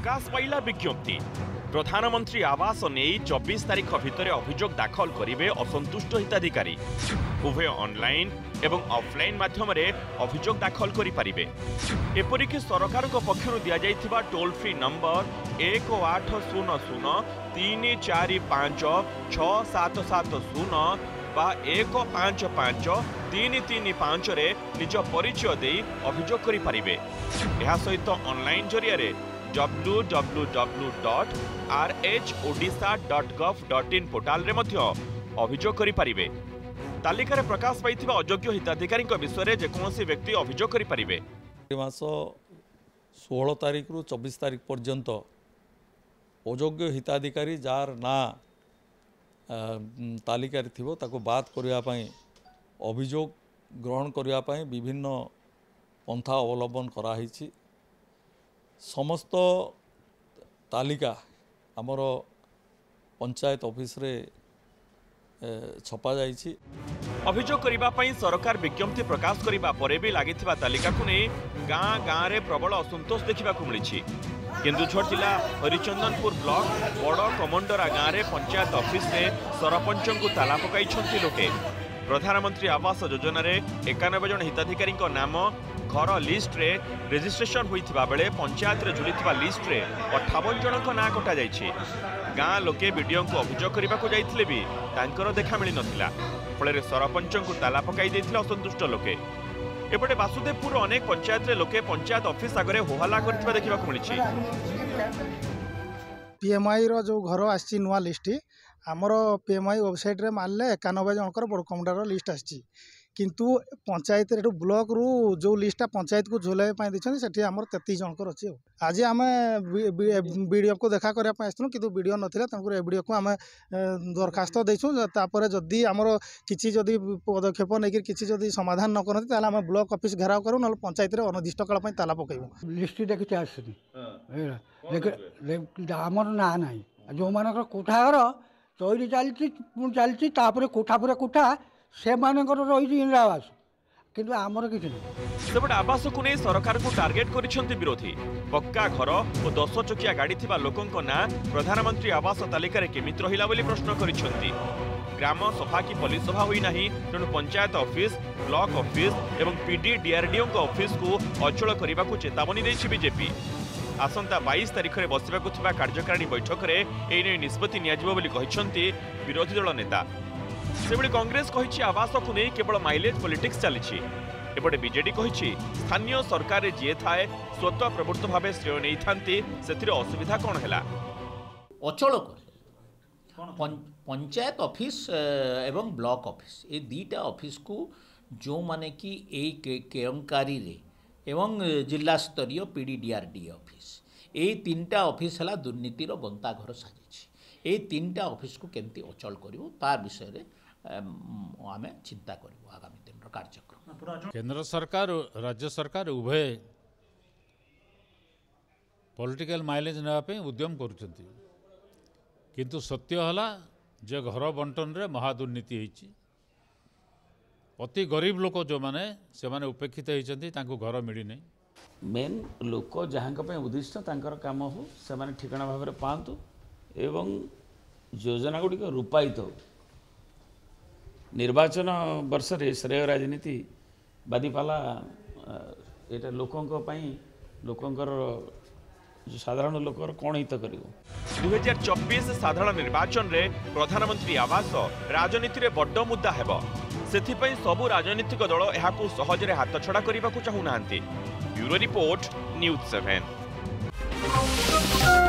प्रकाश पाइला विज्ञप्ति प्रधानमंत्री आवास नहीं 24 तारीख भितर अभियोग दाखल करेंगे असंतुष्ट हिताधिकारी उभय ऑनलाइन एवं ऑफलाइन माध्यम अभियोग दाखल करेंगे। एपरिक सरकार पक्षर दि जाइथिबा टोल फ्री नंबर 180034567770 बा 155335 रे निज परिचय दे अभियोग करि पारिबे। एहा सहित ऑनलाइन जरिया रे www.rhodisha.gov.in पोर्टाल रे मध्य अभियोग करि पारिबे। तालिका रे प्रकाश पाइथिबा अयोग्य हिताधिकारी विषय रे जेकोसी व्यक्ति अभियोग करि पारिबे। मास 16 तारीख रु 24 तारीख पर्यंत अयोग्य हिताधिकारी जार ना तालिका रे थिबो ताको बात करिया पई अभियोग ग्रहण करिया पई विभिन्न पंथा अवलंबन करा हिछि। समस्त तालिका आमर पंचायत ऑफिस रे छपा जाइछि। अभियोग करिबा पई सरकार विज्ञप्ति प्रकाश करिबा परे भी लागिथिबा तालिका को नै गाँ गाँ रे प्रबल असंतोष देखा मिली। केन्दुझर जिला हरिचंदनपुर ब्लॉक बड़ कमंडरा गाँव में पंचायत ऑफिस से सरपंच को ताला पकाई लोके। प्रधानमंत्री आवास योजना रे 91 जन हिताधिकारी नाम घर लिस्ट रे रजिस्ट्रेशन होइथिबा बेले पंचायत रे जुलिथिबा लिस्ट रे 58 जन ना कटा जाइछि। गाँ लोके वीडियो को अभियोग करने को जाइथिले भी तांकर देखा मिली नथिला। फल सरपंच को ताला पकाई देथिले असंतुष्ट लोके। एपटे वासुदेवपुर अनेक पंचायत रे लोके पंचायत ऑफिस आगे होहल्ला करथिबा देखा मिली। पीएमआई रो जो घर आछि नुआ लिस्ट आमर पीएमआई वेबसाइट रे मारले 91 जनकर बड़ कमंडर लिस्ट आछि किंतु पंचायत रे ब्लॉक रु जो लिस्ट पंचायत को झोलाय पाई दिछन सेठी हमर 33 जनकर अछि। आज आमे वीडियो को देखा करया पाई आछनु किंतु वीडियो नथिला तनकर ए वीडियो को आमे दरखास्त दैछु तापर जदी हमर किछि जदी पदक्षेप नै कि किछि जदी समाधान न करथि ताला हम ब्लॉक ऑफिस घेराव करू न पंचायत रे अनिर्दिष्ट काल पई ताला पकैबो। लिस्ट देखि आछनी हमर ना नाही जो मानकर कोठा घर तैरी चलती तापर कोठा पूरा कोठा से मानकर रही इंदिरा आवास किंतु आमर किछि नै। सेपटे आवास को नहीं सरकार को टार्गेट करिसेंती विरोधी। पक्का घर और 10 चकिया गाड़ी थिबा लोकंक ना प्रधानमंत्री आवास तालिका रे केमित रहिला बोली प्रश्न करिसेंती। ग्राम सभा की पुलिस सभा हुई नहीं तेणु पंचायत ऑफिस ब्लॉक ऑफिस एवं पीडी डीआरडीओ ऑफिस को अचल करने को चेतावनी देछि बीजेपी। आसंता 22 तारीख में बसवाक कार्यकारिणी बैठक में एने निष्पत्ति नियाजिबो बोली कहिसेंती विरोधी दल नेता। सेबळे कांग्रेस कहिछि आवास को नहीं केवल माइलेज पॉलिटिक्स चली। एपटे बीजेडी कहिछि स्थानीय सरकार जी थाए स्वतः प्रवृत्त भाव श्रेय नहीं थांती सेथिरे असुविधा कौन है। अचल पंचायत ऑफिस एवं ब्लॉक ऑफिस ये दीटा ऑफिस को जो माने कि केरंकारी रे एवं जिला स्तरीय पीडी डीआरडी ऑफिस ये 3टा ऑफिस है दुर्नीतिर गंताघर साजिश। ये 3टा ऑफिस को केमती अचल करूँ तार विषय में आम चिंता करूँ आगामी दिन कार्यक्रम। केंद्र सरकार राज्य सरकार उभय पॉलिटिकल माइलेज नापे उद्यम करुचंती किंतु सत्य हला जे घर बंटन रे महादुर्नीति होईची। अति गरीब लोक जो माने से माने उपेक्षित होईचंती तांको घर मिली नहीं। मेन लोक जहाँ उद्दिष्ट तांकर काम हो से माने ठिकाना भाव में पातु एवं योजना गुड़िक रूपायित हो। निर्वाचन वर्ष रे श्रेय राजनीति बादीपाला एटा लोकंकर जो साधारण लोकर कौन हित कर। 2024 साधारण निर्वाचन रे प्रधानमंत्री आवास राजनीति रे बड्ड मुद्दा हेबो। सेथिपई सबु राजनीतिक दल एहाकु सहजरे हाथ छड़ा करने को चाहू नांती। Bureau report news 7।